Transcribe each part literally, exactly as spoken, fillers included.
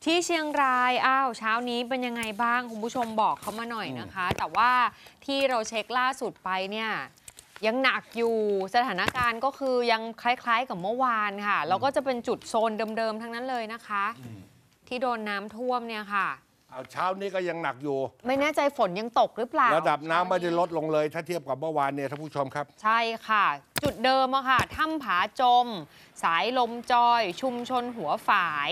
ที่เชียงรายอ้าวเช้านี้เป็นยังไงบ้างคุณผู้ชมบอกเขามาหน่อยนะคะ แต่ว่าที่เราเช็คล่าสุดไปเนี่ยยังหนักอยู่สถานการณ์ก็คือยังคล้ายๆกับเมื่อวานค่ะแล้วก็จะเป็นจุดโซนเดิมๆทั้งนั้นเลยนะคะที่โดนน้ำท่วมเนี่ยค่ะเอาเช้านี้ก็ยังหนักอยู่ไม่แน่ใจฝนยังตกหรือเปล่าระดับน้ำไม่ได้ลดลงเลยถ้าเทียบกับเมื่อวานเนี่ยท่านผู้ชมครับใช่ค่ะจุดเดิมอะค่ะถ้ำผาจมสายลมจอยชุมชนหัวฝาย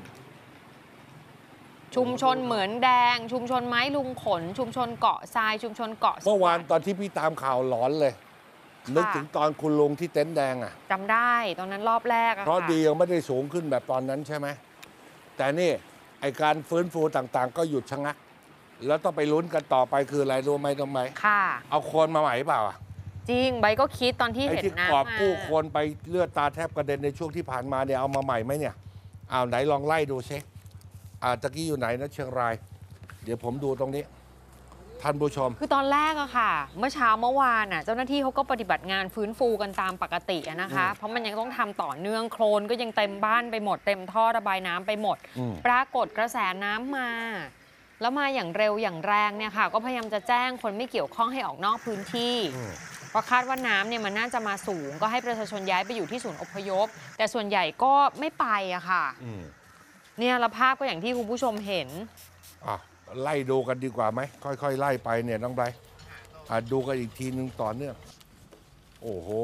ชุมชนเหมือนแดงชุมชนไม้ลุงขนชุมชนเกาะทรายชุมชนเกาะเมื่อวานตอนที่พี่ตามข่าวหลอนเลยนึกถึงตอนคุณลุงที่เต็นท์แดงอ่ะจำได้ตอนนั้นรอบแรกอะเพราะดียังไม่ได้สูงขึ้นแบบตอนนั้นใช่ไหมแต่นี่ไอการฟื้นฟูต่างๆก็หยุดชะงักแล้วต้องไปลุ้นกันต่อไปคืออะไรรู้ไหมรู้ไหมค่ะเอาโคลนมาใหม่เปล่าอ่ะจริงใบก็คิดตอนที่เห็นน้ำมาไอ้ที่กอบกู้โคลนไปเลือดตาแทบกระเด็นในช่วงที่ผ่านมาเนี่ยเอามาใหม่ไหมเนี่ยเอาไหนลองไล่ดูซิอ่าตะกี้อยู่ไหนนะเชียงรายเดี๋ยวผมดูตรงนี้ท่านผู้ชมคือตอนแรกอะค่ะเมื่อเช้าเมื่อวานอะเจ้าหน้าที่เขาก็ปฏิบัติงานฟื้นฟูกันตามปกติอะนะคะเพราะมันยังต้องทำต่อเนื่องโคลนก็ยังเต็มบ้านไปหมดเต็มท่อระบายน้ำไปหมดปรากฏกระแสน้ำมาแล้วมาอย่างเร็วอย่างแรงเนี่ยค่ะก็พยายามจะแจ้งคนไม่เกี่ยวข้องให้ออกนอกพื้นที่เพราะคาดว่าน้ำเนี่ยมันน่าจะมาสูงก็ให้ประชาชนย้ายไปอยู่ที่ศูนย์อพยพแต่ส่วนใหญ่ก็ไม่ไปอะค่ะเนี่ยละภาพก็อย่างที่คุณผู้ชมเห็นอ่ะไล่ดูกันดีกว่าไหมค่อยๆไล่ไปเนี่ยน้องไบร์ทดูกันอีกทีนึงต่อเนื่องโอ้โห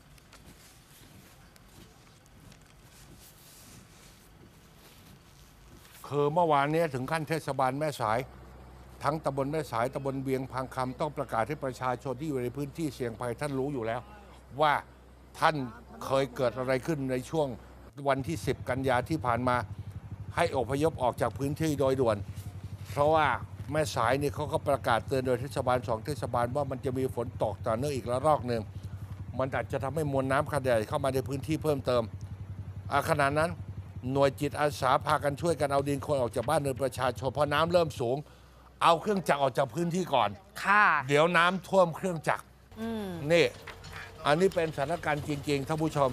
คือเมื่อวานนี้ถึงขั้นเทศบาลแม่สายทั้งตำบลแม่สายตำบลเวียงพังคำต้องประกาศให้ประชาชนที่อยู่ในพื้นที่เสี่ยงภัยท่านรู้อยู่แล้วว่าท่านเคยเกิดอะไรขึ้นในช่วงวันที่สิบกันยาที่ผ่านมาให้อพยพออกจากพื้นที่โดยด่วนเพราะว่าแม่สายนี่เขาก็ประกาศเตือนโดยเทศบาลสองเทศบาลว่ามันจะมีฝนตกต่อเนื่องอีกระลอกหนึ่งมันอาจจะทำให้มวลน้ำขนาดใหญ่เข้ามาในพื้นที่เพิ่มเติมขณะนั้นหน่วยจิตอาสาพากันช่วยกันเอาดินคนออกจากบ้านเรือนประชาชนพอน้ำเริ่มสูงเอาเครื่องจักรออกจากพื้นที่ก่อนค่ะเดี๋ยวน้ำท่วมเครื่องจักรนี่อันนี้เป็นสถานการณ์จริงๆท่านผู้ชม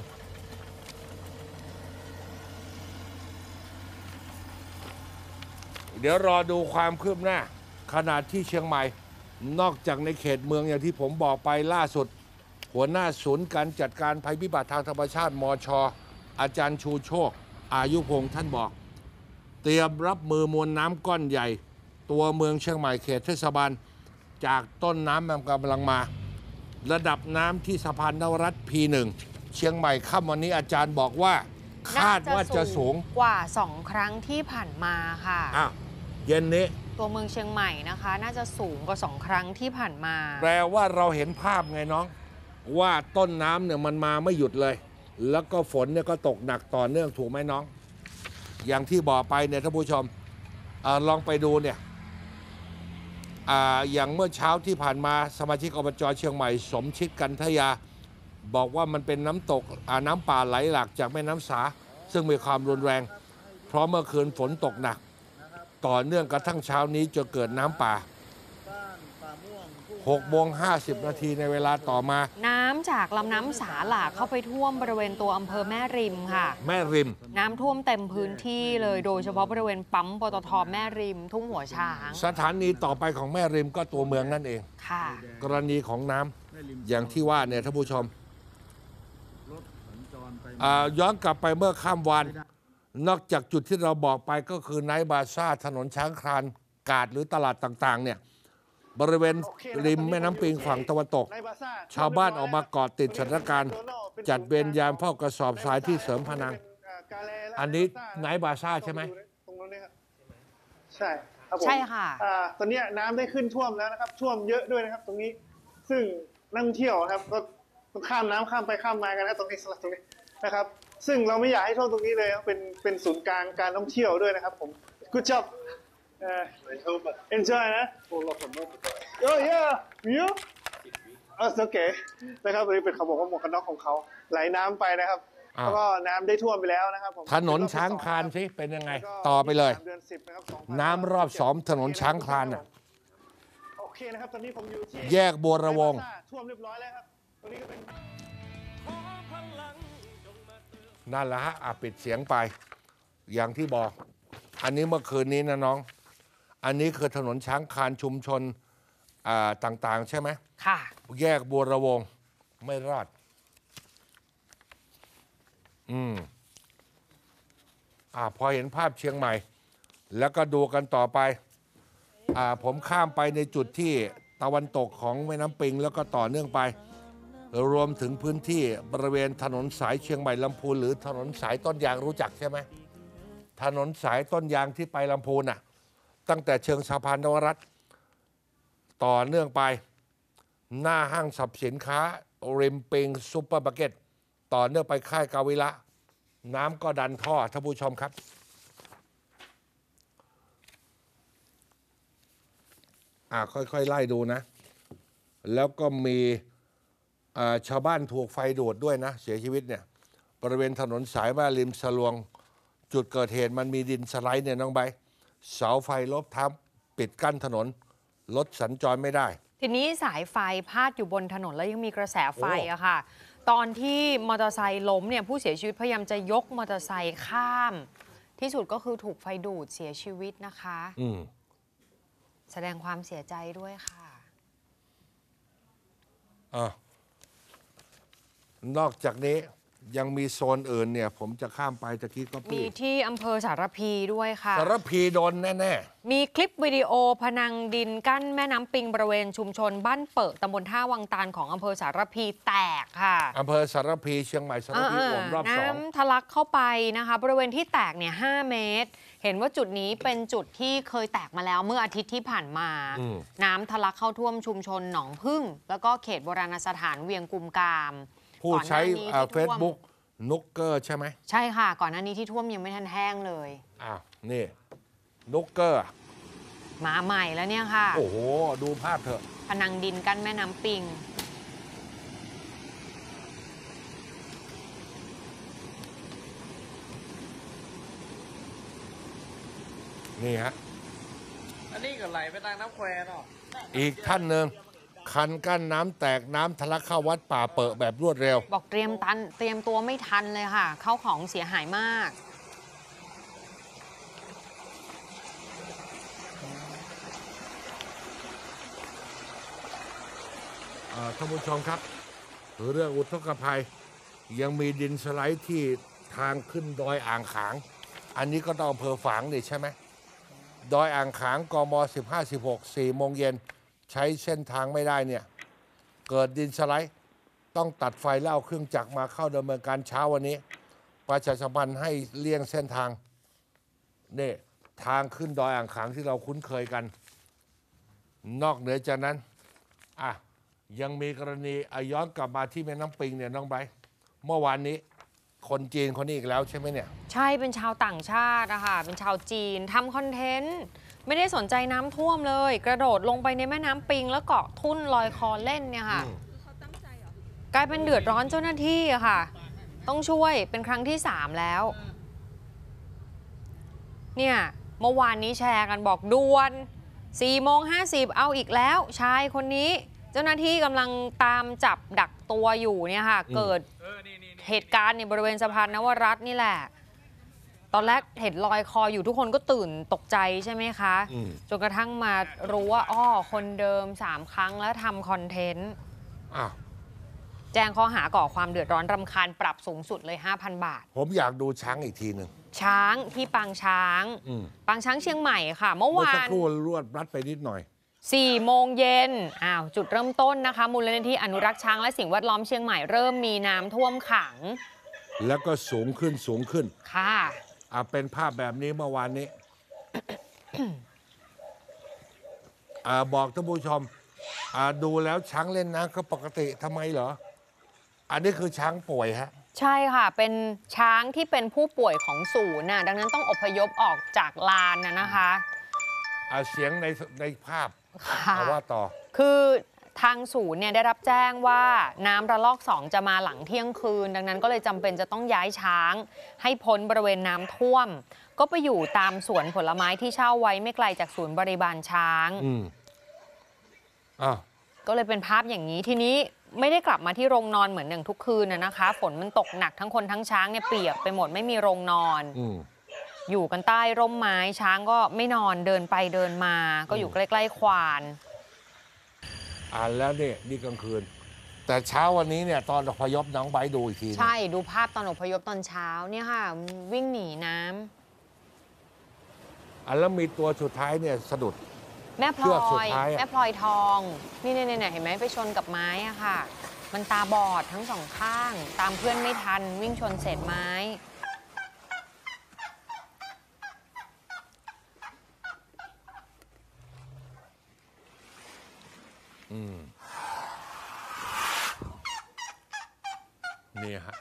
เดี๋ยวรอดูความคืบหน้าขนาดที่เชียงใหม่นอกจากในเขตเมืองอย่างที่ผมบอกไปล่าสุดหัวหน้าศูนย์การจัดการภัยพิบัติทางธรรมชาติมช.อาจารย์ชูโชคอายุพงษ์ท่านบอกเตรียมรับมือมวลน้ำก้อนใหญ่ตัวเมืองเชียงใหม่เขตเทศบาลจากต้นน้ำมันกำลังมาระดับน้ำที่สะพานนวรัตน์ พี หนึ่ง เชียงใหม่ค่ำวันนี้อาจารย์บอกว่าคาดว่าจะสูงกว่าสองครั้งที่ผ่านมาค่ะอ้าวเย็นนี้ตัวเมืองเชียงใหม่นะคะน่าจะสูงกว่าสองครั้งที่ผ่านมาแปลว่าเราเห็นภาพไงน้องว่าต้นน้ำเนี่ยมันมาไม่หยุดเลยแล้วก็ฝนเนี่ยก็ตกหนักต่อเนื่องถูกไหมน้องอย่างที่บอกไปเนี่ยท่านผู้ชมอลองไปดูเนี่ย อ, อย่างเมื่อเช้าที่ผ่านมาสมาชิกอบจ.เชียงใหม่สมชิดกันทยาบอกว่ามันเป็นน้ำตกน้ำป่าไหลหลากจากแม่น้ำสาซึ่งมีความรุนแรงเพราะเมื่อคืนฝนตกหนักต่อเนื่องกระทั่งเช้านี้จนเกิดน้ำป่าหกโมงห้าสิบนาทีในเวลาต่อมาน้ำจากลำน้ำสาหลากเข้าไปท่วมบริเวณตัวอำเภอแม่ริมค่ะแม่ริมน้ำท่วมเต็มพื้นที่เลยโดยเฉพาะบริเวณปั๊มปตท.แม่ริมทุ่งหัวช้างสถานีต่อไปของแม่ริมก็ตัวเมืองนั่นเองค่ะกรณีของน้ำอย่างที่ว่าเนี่ยท่านผู้ชมย้อนกลับไปเมื่อข้ามวันนอกจากจุดที่เราบอกไปก็คือไนท์บาซ่าถนนช้างคลานกาดหรือตลาดต่างๆเนี่ยบริเวณริมแม่น้ำปิงฝั่งตะวันตกชาวบ้านออกมาเกาะติดสถานการณ์จัดเวรยามเฝ้ากระสอบทรายที่เสริมพนังอันนี้ไนท์บาซ่าใช่ไหมใช่ครับผมใช่ค่ะตอนนี้น้ำได้ขึ้นท่วมแล้วนะครับท่วมเยอะด้วยนะครับตรงนี้ซึ่งนักท่องเที่ยวครับก็ข้ามน้ำข้ามไปข้ามมากันนะตรงนี้สลับตรงนี้นะครับซึ่งเราไม่อยากให้ท่วมตรงนี้เลยเป็นเป็นศูนย์กลางการท่องเที่ยวด้วยนะครับผม Good job enjoy นะ Oh yeah you Oh it's okay นะครับตรงนี้เป็นเขาบอกว่าหมวกกันน็อกของเขาไหลน้ำไปนะครับแล้วก็น้ำได้ท่วมไปแล้วนะครับถนนช้างคลานสิเป็นยังไงต่อไปเลยน้ำรอบสองถนนช้างคลานอ่ะโอเคนะครับตอนนี้ผมอยู่ที่แยกบัวระวงท่วมเรียบร้อยแล้วครับตรงนี้ก็เป็นนั่นแหละฮะปิดเสียงไปอย่างที่บอกภอันนี้เมื่อคืนนี้นะน้อง อันนี้คือถนนช้างคานชุมชนต่างๆใช่ไหมค่ะแยกบัวระวงไม่รอดอืมอ่าพอเห็นภาพเชียงใหม่ แล้วก็ดูกันต่อไปอ่าผมข้ามไปในจุดที่ตะวันตกของแม่น้ำปิงแล้วก็ต่อเนื่องไป รวมถึงพื้นที่บริเวณถนนสายเชียงใหม่ลำพูนหรือถนนสายต้นยางรู้จักใช่ไหมถนนสายต้นยางที่ไปลำพูนน่ะตั้งแต่เชิงสะพานนวรัตน์ต่อเนื่องไปหน้าห้างสรรพสินค้าริมปิงซุปเปอร์มาร์เก็ตต่อเนื่องไปค่ายกาวิระน้ำก็ดันท่อท่านผู้ชมครับอ่าค่อยๆไล่ดูนะแล้วก็มีชาวบ้านถูกไฟดูดด้วยนะเสียชีวิตเนี่ยบริเวณถนนสายบ้านริมสลวงจุดเกิดเหตุมันมีดินสไลด์เนี่ยน้องใบเสาไฟลบทับปิดกั้นถนนรถสัญจรไม่ได้ทีนี้สายไฟพาดอยู่บนถนนแล้วยังมีกระแสไฟอะค่ะตอนที่มอเตอร์ไซค์ล้มเนี่ยผู้เสียชีวิตพยายามจะยกมอเตอร์ไซค์ข้ามที่สุดก็คือถูกไฟดูดเสียชีวิตนะคะอืมแสดงความเสียใจด้วยค่ะอ่านอกจากนี้ยังมีโซนอื่นเนี่ยผมจะข้ามไปตะกี้ก็มีที่อำเภอสารพีด้วยค่ะสารพีโดนแน่ๆมีคลิปวิดีโอพนังดินกั้นแม่น้ำปิงบริเวณชุมชนบ้านเปิดตำบลท่าวังตาลของอำเภอสารพีแตกค่ะอำเภอสารพีเชียงใหม่สารพีอ่วมรอบสองน้ำทะลักเข้าไปนะคะบริเวณที่แตกเนี่ยห้าเมตรเห็นว่าจุดนี้เป็นจุดที่เคยแตกมาแล้วเมื่ออาทิตย์ที่ผ่านมาน้ำทะลักเข้าท่วมชุมชนหนองพึ่งแล้วก็เขตโบราณสถานเวียงกุมกามผู้ใช้เฟซบุ๊กนุกเกอร์ใช่ไหมใช่ค่ะก่อนหน้านี้ที่ท่วมยังไม่ทันแห้งเลยอ้าวนี่นุกเกอร์มาใหม่แล้วเนี่ยค่ะโอ้โหดูภาพเถอะพนังดินกั้นแม่น้ำปิงนี่ฮะอันนี้ก็ไหลไปทางน้ำแควเนาะอีกท่านหนึ่งคันกั้นน้ำแตกน้ำทะลักเข้าวัดป่าเปิดแบบรวดเร็วบอกเตรียมตันเตรียมตัวไม่ทันเลยค่ะเข้าของเสียหายมากท่านผู้ชมครับเรื่องอุทกภัยยังมีดินสไลด์ที่ทางขึ้นดอยอ่างขางอันนี้ก็ต้องอำเภอฝางนี่ใช่ไหมดอยอ่างขางกมสิบห้า สิบหก สี่โมงเย็นใช้เส้นทางไม่ได้เนี่ยเกิดดินสไลด์ต้องตัดไฟแล้วเอาเครื่องจักรมาเข้าดำเนินการเช้าวันนี้ประชาสัมพันธ์ให้เลี่ยงเส้นทางนี่ทางขึ้นดอยอ่างขางที่เราคุ้นเคยกันนอกเหนือจากนั้นอ่ะยังมีกรณีย้อนกลับมาที่แม่น้ำปิงเนี่ยน้องใบเมื่อวานนี้คนจีนคนนี้อีกแล้วใช่ไหมเนี่ยใช่เป็นชาวต่างชาตินะคะเป็นชาวจีนทำคอนเทนต์ไม่ได้สนใจน้ำท่วมเลยกระโดดลงไปในแม่น้ำปิงแล้วเกาะทุ่นลอยคอเล่นเนี่ยค่ะกลายเป็นเดือดร้อนเจ้าหน้าที่อะค่ะต้องช่วยเป็นครั้งที่สามแล้วเนี่ยเมื่อวานนี้แชร์กันบอกด่วนสี่โมงห้าสิบเอาอีกแล้วชายคนนี้เจ้าหน้าที่กำลังตามจับดักตัวอยู่เนี่ยค่ะเกิดเหตุการณ์ในบริเวณสะพานนวรัตน์นี่แหละตอนแรกเห็นลอยคออยู่ทุกคนก็ตื่นตกใจใช่ไหมคะจนกระทั่งมารู้ว่าอ้อคนเดิมสามครั้งแล้วทำคอนเทนต์แจ้งข้อหาก่อความเดือดร้อนรำคาญปรับสูงสุดเลย ห้าพัน บาทผมอยากดูช้างอีกทีหนึ่งช้างที่ปางช้างปางช้างเชียงใหม่ค่ะเมื่อวานเมื่อสักครู่รวดรัดไปนิดหน่อยสี่โมงเย็นอ้าวจุดเริ่มต้นนะคะมูลนิธิอนุรักษ์ช้างและสิ่งแวดล้อมเชียงใหม่เริ่มมีน้ำท่วมขังแล้วก็สูงขึ้นสูงขึ้นค่ะอ่าเป็นภาพแบบนี้เมื่อวานนี้ อ่าบอกท่านผู้ชมอ่าดูแล้วช้างเล่นน้ำก็ปกติทำไมเหรออันนี้คือช้างป่วยฮะใช่ค่ะเป็นช้างที่เป็นผู้ป่วยของศูนย์น่ะดังนั้นต้องอพยพออกจากลานน่ะนะคะอ่าเสียงในในภาพเอาว่าต่อคือทางศูนย์เนี่ยได้รับแจ้งว่าน้ำระลอกสองจะมาหลังเที่ยงคืนดังนั้นก็เลยจำเป็นจะต้องย้ายช้างให้พ้นบริเวณน้ำท่วมก็ไปอยู่ตามสวนผลไม้ที่เช่าไว้ไม่ไกลจากศูนย์บริบาลช้างอืมอ่าก็เลยเป็นภาพอย่างนี้ทีนี้ไม่ได้กลับมาที่โรงนอนเหมือนอย่างทุกคืนนะคะฝนมันตกหนักทั้งคนทั้งช้างเนี่ยเปียกไปหมดไม่มีโรงนอนอยู่กันใต้ร่มไม้ช้างก็ไม่นอนเดินไปเดินมา ก็อยู่ใกล้ๆควานอ่านแล้วเนี่ยนี่กลางคืนแต่เช้าวันนี้เนี่ยตอนอพยพน้องไบร์ทดูอีกทีใช่ดูภาพตอนอพยพตอนเช้าเนี่ยค่ะวิ่งหนีน้ำอ่ะแล้วมีตัวสุดท้ายเนี่ยสะดุดแม่พลอยแม่พลอยทองนี่เนี่ยเนี่ยเห็นไหมไปชนกับไม้อะค่ะมันตาบอดทั้งสองข้างตามเพื่อนไม่ทันวิ่งชนเศษไม้อืมนี่ฮะ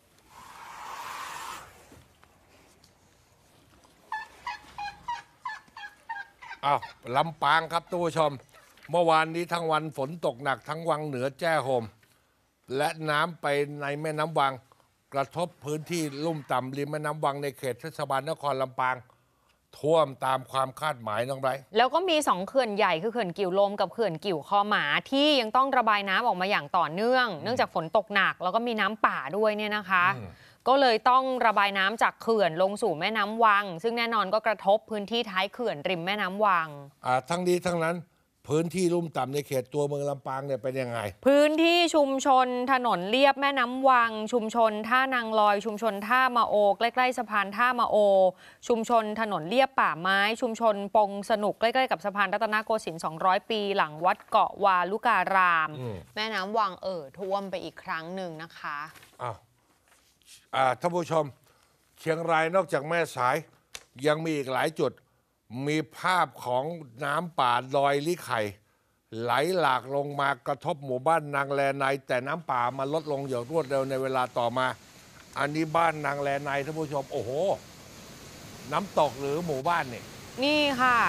อ้าวลำปางครับทุกผู้ชมเมื่อวานนี้ทั้งวันฝนตกหนักทั้งวังเหนือแจ้ห่มและน้ำไปในแม่น้ำวังกระทบพื้นที่ลุ่มต่ำริมแม่น้ำวังในเขตเทศบาลนครลำปางท่วมตามความคาดหมายน้องไบร์ทแล้วก็มีสองเขื่อนใหญ่คือเขื่อนกิ่วลมกับเขื่อนกิ่วคอหมาที่ยังต้องระบายน้ำออกมาอย่างต่อเนื่องเนื่องจากฝนตกหนักแล้วก็มีน้ำป่าด้วยเนี่ยนะคะก็เลยต้องระบายน้ำจากเขื่อนลงสู่แม่น้ำวังซึ่งแน่นอนก็กระทบพื้นที่ท้ายเขื่อนริมแม่น้ำวังอ่าทั้งนี้ทั้งนั้นพื้นที่ลุ่มต่ำในเขตตัวเมืองลำปางเนี่ยเป็นยังไงพื้นที่ชุมชนถนนเลียบแม่น้ำวังชุมชนท่านางลอยชุมชนท่ามาโอใกล้ๆสะพานท่ามาโอชุมชนถนนเลียบป่าไม้ชุมชนปงสนุกใกล้ๆกับสะพานรัตนโกสินทร์สองร้อยปีหลังวัดเกาะวาลุการามแม่น้ำวังเอ่อท่วมไปอีกครั้งหนึ่งนะคะอ้าวอ่าท่านผู้ชมเชียงรายนอกจากแม่สายยังมีอีกหลายจุดมีภาพของน้ำป่าลอยลิไข่ไหลหลากลงมากระทบหมู่บ้านนางแลในแต่น้ำป่ามาลดลงอย่างรวดเร็วในเวลาต่อมาอันนี้บ้านนางแลในท่านผู้ชมโอ้โหน้ำตกหรือหมู่บ้านนี่นี่ค่ะ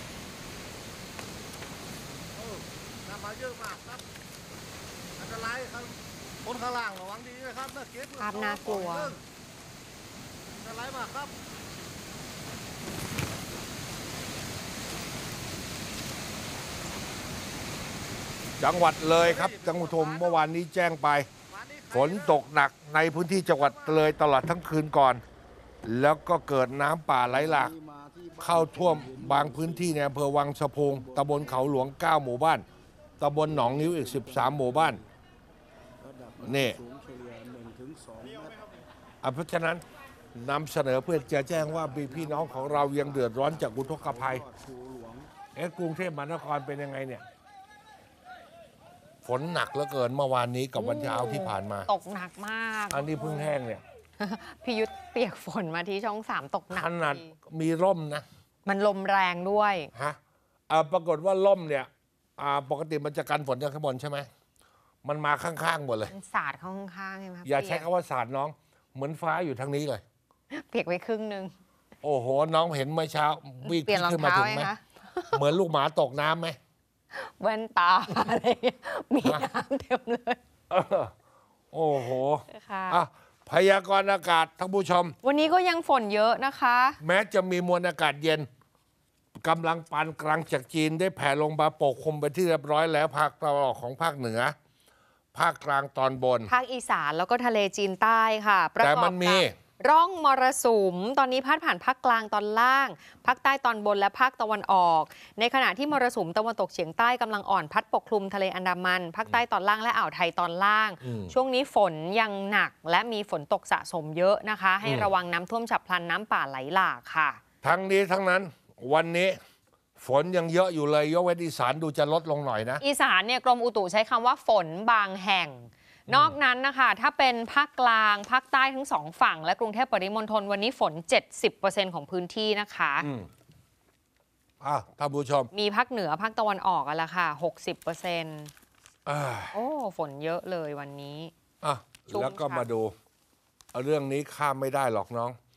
น้ำมาเยอะมากครับอันตรายครับคนข้างล่างระวังดีนะครับน่าเก็บภาพน่ากลัวอันตรายมากครับจังหวัดเลยครับจังหวัดชมเมื่อวานนี้แจ้งไปฝนตกหนักในพื้นที่จังหวัดเลยตลอดทั้งคืนก่อนแล้วก็เกิดน้ำป่าไหลหลากเข้าท่วมบางพื้นที่ในอำเภอวังสะพุงตำบลเขาหลวงเก้าหมู่บ้านตำบลหนองนิ้วอีกสิบสามหมู่บ้านนี่เพราะฉะนั้นนำเสนอเพื่อจะแจ้งว่ามีพี่น้องของเรายังเดือดร้อนจากอุทกภัยเอ๊ะกรุงเทพมหานครเป็นยังไงเนี่ยฝนหนักเหลือเกินเมื่อวานนี้กับวันเช้าที่ผ่านมาตกหนักมากอันนี้เพิ่งแห้งเนี่ยพี่ยุทธเปียกฝนมาที่ช่องสามตกหนักขนาดมีร่มนะมันลมแรงด้วยฮะปรากฏว่าร่มเนี่ยปกติมันจะกันฝนจากข้างบนใช่ไหมมันมาข้างๆหมดเลยสาดเข้าข้างๆใช่ไหมอย่าใช้คำว่าสาดน้องเหมือนฟ้าอยู่ทางนี้เลยเปียกไปครึ่งนึงโอ้โหน้องเห็นเมื่อเช้าวิ่งขึ้นมาถึงไหมเหมือนลูกหมาตกน้ำไหมแว่นตาอะไรมีน้ำเต็มเลยโอ้โหค่ะพยากรณ์อากาศท่านผู้ชมวันนี้ก็ยังฝนเยอะนะคะแม้จะมีมวลอากาศเย็นกำลังปานกลางจากจีนได้แผ่ลงมาปกคลุมไปที่เรียบร้อยแล้วภาคตะวันออกของภาคเหนือภาคกลางตอนบนภาคอีสานแล้วก็ทะเลจีนใต้ค่ะแต่มันมีร่องมรสุมตอนนี้พาดผ่านภาคกลางตอนล่างภาคใต้ตอนบนและภาคตะวันออกในขณะที่มรสุมตะวันตกเฉียงใต้กำลังอ่อนพัดปกคลุมทะเลอันดามันภาคใต้ตอนล่างและอ่าวไทยตอนล่างช่วงนี้ฝนยังหนักและมีฝนตกสะสมเยอะนะคะให้ระวังน้ำท่วมฉับพลันน้ำป่าไหลหลากค่ะทั้งนี้ทั้งนั้นวันนี้ฝนยังเยอะอยู่เลยยกเว้นอีสานดูจะลดลงหน่อยนะอีสานเนี่ยกรมอุตุใช้คำว่าฝนบางแห่งนอกนั้นนะคะถ้าเป็นภาคกลางภาคใต้ทั้งสองฝั่งและกรุงเทพปริมณฑลวันนี้ฝน เจ็ดสิบเปอร์เซ็นต์ ของพื้นที่นะคะอืมอ่ะท่านผู้ชมมีภาคเหนือภาคตะวันออกกันละค่ะ หกสิบเปอร์เซ็นต์อ่าโอ้ฝนเยอะเลยวันนี้อ่ะแล้วก็มาดูเรื่องนี้ข้ามไม่ได้หรอกน้อง